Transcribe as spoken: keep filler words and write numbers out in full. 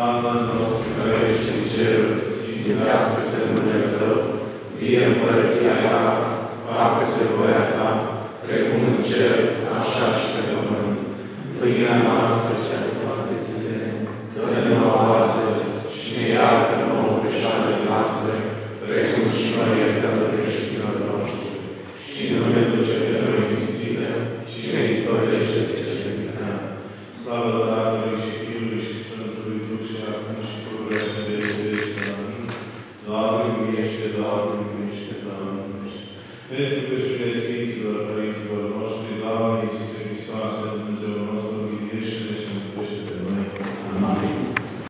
Tatăl nostru care ești în cer, sfințească-se numele Tău, vie împărăția Ta, facă-se voia Ta, precum în cer, așa și pe pământ. Pâinea noastră cea de toate zilele, dă-ne nouă astăzi și ne iartă nouă greșalele noastre, precum și noi iertăm greșiților noștri. Și nu ne duce pe noi în ispită, ci ne izbăvește de cele viclean. Slavă Tatălui și Fiului și Sfântului Duh și acum și pururea și de veci. Amin. Doamne miluiește, Doamne miluiește, Doamne miluiește. Pentru că și Sfinților Părinților noștri, Doamne Iisuse